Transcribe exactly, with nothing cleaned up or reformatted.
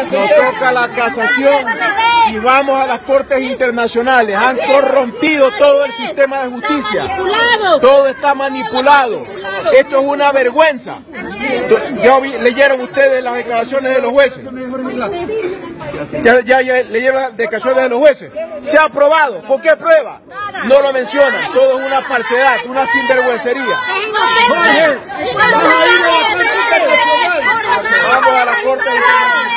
nos toca la casación y vamos a las cortes internacionales. Han corrompido todo el sistema de justicia. Todo está manipulado. Esto es una vergüenza. Ya vi, leyeron ustedes las declaraciones de los jueces. Ya, ya, ya leyeron las declaraciones de los jueces. Se ha aprobado. ¿Con qué prueba? No lo mencionan. Todo es una falsedad, una sinvergüencería. Vamos a la corte internacional.